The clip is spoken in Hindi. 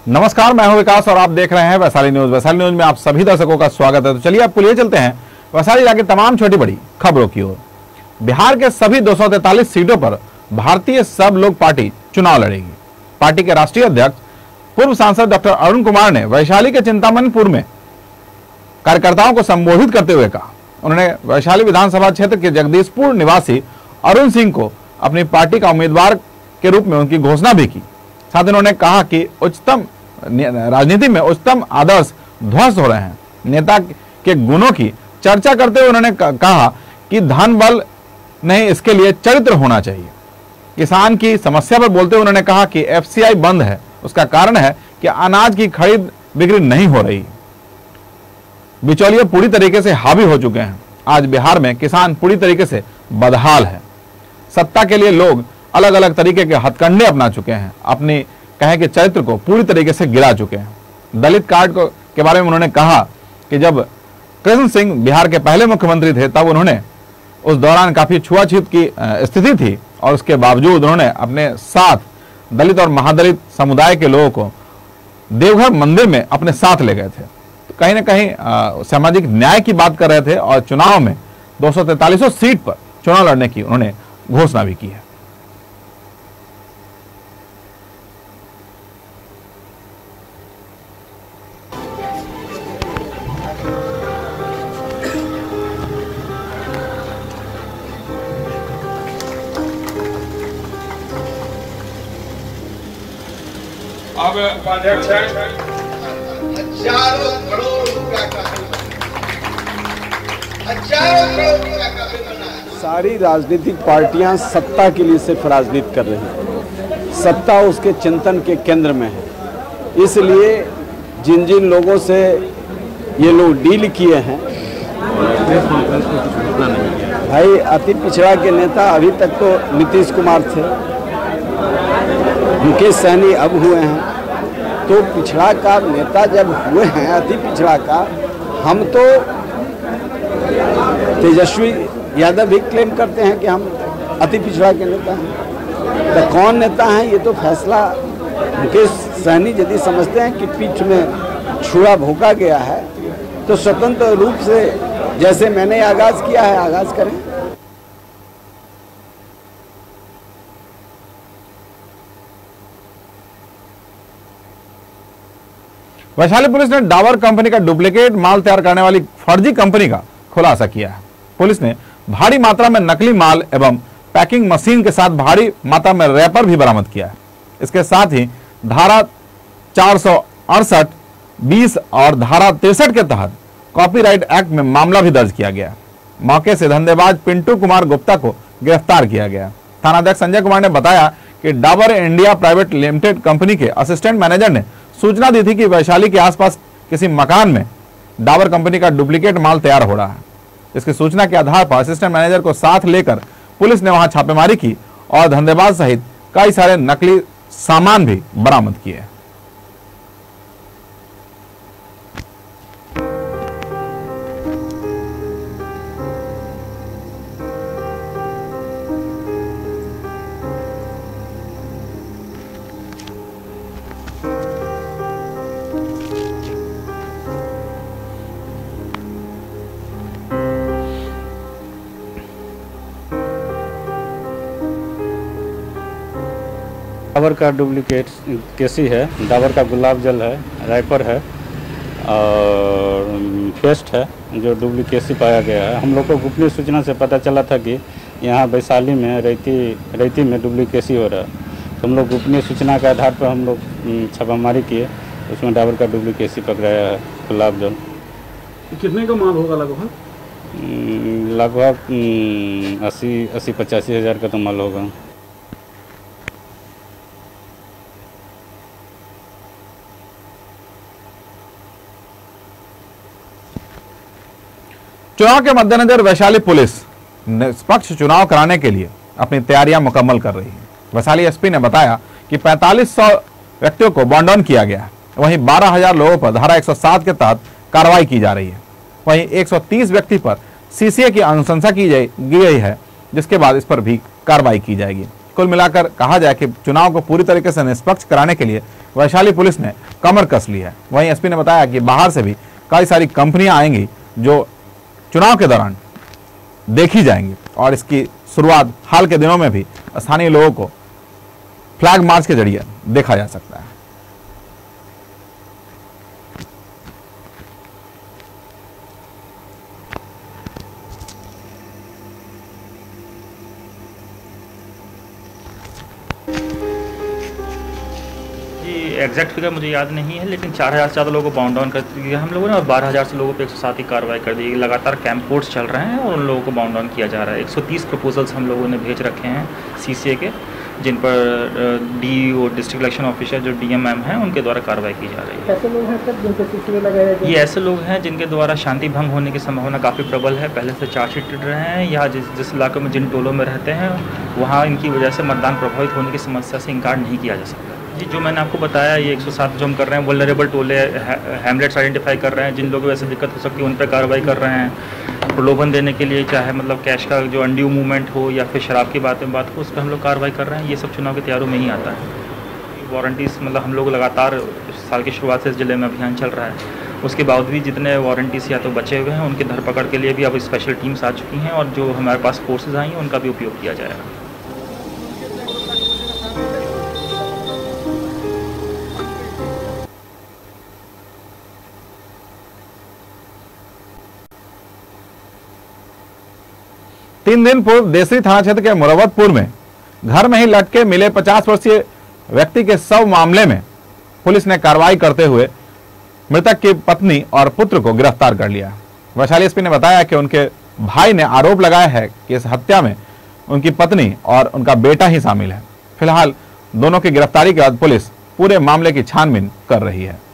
नमस्कार, मैं हूं विकास और आप देख रहे हैं वैशाली न्यूज। वैशाली न्यूज में आप सभी दर्शकों का स्वागत है। तो चलिए आपको लिए चलते हैं वैशाली जिला की तमाम छोटी बड़ी खबरों की ओर। बिहार के सभी 243 सीटों पर भारतीय सब लोग पार्टी चुनाव लड़ेगी। पार्टी के राष्ट्रीय अध्यक्ष पूर्व सांसद डॉक्टर अरुण कुमार ने वैशाली के चिंतामणिपुर में कार्यकर्ताओं को संबोधित करते हुए कहा, उन्होंने वैशाली विधानसभा क्षेत्र के जगदीशपुर निवासी अरुण सिंह को अपनी पार्टी का उम्मीदवार के रूप में उनकी घोषणा भी की। साथ ही उन्होंने कहा कि उच्चतम राजनीति में उच्चतम आदर्श ध्वस्त हो रहे हैं। नेता के गुणों की चर्चा करते हुए उन्होंने कहा कि धन बल नहीं, इसके लिए चरित्र होना चाहिए। किसान की समस्या पर बोलते हुए उन्होंने कहा कि एफसीआई बंद है, उसका कारण है कि अनाज की खरीद बिक्री नहीं हो रही। बिचौलिए पूरी तरीके से हावी हो चुके हैं। आज बिहार में किसान पूरी तरीके से बदहाल है। सत्ता के लिए लोग अलग अलग तरीके के हथकंडे अपना चुके हैं, अपनी कहें कि चरित्र को पूरी तरीके से गिरा चुके हैं। दलित कार्ड के बारे में उन्होंने कहा कि जब कृष्ण सिंह बिहार के पहले मुख्यमंत्री थे तब उन्होंने उस दौरान काफी छुआछूत की स्थिति थी और उसके बावजूद उन्होंने अपने साथ दलित और महादलित समुदाय के लोगों को देवघर मंदिर में अपने साथ ले गए थे। तो कहीं ना कहीं सामाजिक न्याय की बात कर रहे थे और चुनाव में 243 सीट पर चुनाव लड़ने की उन्होंने घोषणा भी की है। अब उपाध्यक्ष हैं हजारों करोड़ रुपया का बिल बना है। सारी राजनीतिक पार्टियां सत्ता के लिए सिर्फ राजनीति कर रही हैं। सत्ता उसके चिंतन के केंद्र में है। इसलिए जिन जिन लोगों से ये लोग डील किए हैं, भाई अति पिछड़ा के नेता अभी तक तो नीतीश कुमार थे, मुकेश सहनी अब हुए हैं। तो पिछड़ा का नेता जब हुए हैं, अति पिछड़ा का, हम तो तेजस्वी यादव भी क्लेम करते हैं कि हम अति पिछड़ा के नेता हैं। तो कौन नेता हैं ये तो फैसला मुकेश सहनी यदि समझते हैं कि पीठ में छुरा भोंका गया है तो स्वतंत्र रूप से जैसे मैंने आगाज किया है आगाज करें। वैशाली पुलिस ने डाबर कंपनी का डुप्लीकेट माल तैयार करने वाली फर्जी कंपनी का खुलासा किया है। पुलिस ने भारी मात्रा में नकली माल एवं पैकिंग मशीन के साथ भारी मात्रा में रैपर भी बरामद किया है। इसके साथ ही धारा 468, 20 और धारा 63 के तहत कॉपीराइट एक्ट में मामला भी दर्ज किया गया। मौके से धंधेबाज पिंटू कुमार गुप्ता को गिरफ्तार किया गया। थानाध्यक्ष संजय कुमार ने बताया कि Dabur India private limited company के असिस्टेंट मैनेजर ने सूचना दी थी कि वैशाली के आसपास किसी मकान में डाबर कंपनी का डुप्लीकेट माल तैयार हो रहा है। इसकी सूचना के आधार पर असिस्टेंट मैनेजर को साथ लेकर पुलिस ने वहां छापेमारी की और धंधेबाज सहित कई सारे नकली सामान भी बरामद किए। डाबर का डुप्लीकेट केसी है, डाबर का गुलाब जल है, रैपर है और पेस्ट है जो डुप्लीकेसी पाया गया है। हम लोग को गुप्त सूचना से पता चला था कि यहाँ वैशाली में रेती में डुप्लीकेसी हो रहा है। तो हम लोग गुप्त सूचना के आधार पर हम लोग छापामारी किए, उसमें डाबर का डुप्लीकेसी पकड़ाया है, गुलाब जल। कितने का माल होगा लगभग? लगभग 80-85 हज़ार का तो माल होगा। चुनाव के मद्देनजर वैशाली पुलिस निष्पक्ष चुनाव कराने के लिए अपनी तैयारियां मुकम्मल कर रही है। वैशाली एसपी ने बताया कि 4500 व्यक्तियों को बॉन्ड डाउन किया गया है। वहीं 12,000 लोगों पर धारा 107 के तहत कार्रवाई की जा रही है। वहीं 130 व्यक्ति पर सीसीए की अनुशंसा की गई है, जिसके बाद इस पर भी कार्रवाई की जाएगी। कुल मिलाकर कहा जाए कि चुनाव को पूरी तरीके से निष्पक्ष कराने के लिए वैशाली पुलिस ने कमर कस ली है। वहीं एसपी ने बताया कि बाहर से भी कई सारी कंपनियां आएंगी जो चुनाव के दौरान देखी जाएंगी और इसकी शुरुआत हाल के दिनों में भी स्थानीय लोगों को फ्लैग मार्च के जरिए देखा जा सकता है। एग्जैक्ट फिगर मुझे याद नहीं है, लेकिन 4000 से ज़्यादा लोगों को बाउंड डाउन कर दिया हम लोगों ने और 12000 से लोगों पे 107 की कार्रवाई कर दी। लगातार कैंप कोर्ट्स चल रहे हैं और उन लोगों को बाउंड डाउन किया जा रहा है। 130 प्रपोजल्स हम लोगों ने भेज रखे हैं CCA के, जिन पर DO डिस्ट्रिक्ट इलेक्शन ऑफिसर जो DMM हैं उनके द्वारा कार्रवाई की जा रही है। ऐसे लोग हैं सर जिनके CCA लगाया गया? ये ऐसे लोग हैं जिनके द्वारा शांति भंग होने की संभावना काफ़ी प्रबल है, पहले से चार्जशीट रहे हैं या जिस इलाके में जिन टोलों में रहते हैं वहाँ इनकी वजह से मतदान प्रभावित होने की समस्या से इनकार नहीं किया जा सकता। जी, जो मैंने आपको बताया ये 107 जो हम कर रहे हैं, वल्नरेबल टोले हैमलेट्स आइडेंटिफाई कर रहे हैं, जिन लोगों को ऐसे दिक्कत हो सकती है उन पर कार्रवाई कर रहे हैं। प्रलोभन देने के लिए चाहे मतलब कैश का जो अनड्यू मूवमेंट हो या फिर शराब की बात हो उस पर हम लोग कार्रवाई कर रहे हैं। ये सब चुनाव के तैयारों में ही आता है। वारंटीज़ मतलब हम लोग लगातार साल की शुरुआत से इस जिले में अभियान चल रहा है, उसके बावजूद जितने वारंटीज या तो बचे हुए हैं उनकी धरपकड़ के लिए भी अब स्पेशल टीम्स आ चुकी हैं और जो हमारे पास फोर्सेज आई हैं उनका भी उपयोग किया जाएगा। तीन दिन पूर्व देसरी थाना क्षेत्र के मुरवतपुर में घर में ही लटके मिले 50 वर्षीय व्यक्ति के शव मामले में पुलिस ने कार्रवाई करते हुए मृतक की पत्नी और पुत्र को गिरफ्तार कर लिया। वैशाली एसपी ने बताया कि उनके भाई ने आरोप लगाया है कि इस हत्या में उनकी पत्नी और उनका बेटा ही शामिल है। फिलहाल दोनों की गिरफ्तारी के बाद पुलिस पूरे मामले की छानबीन कर रही है।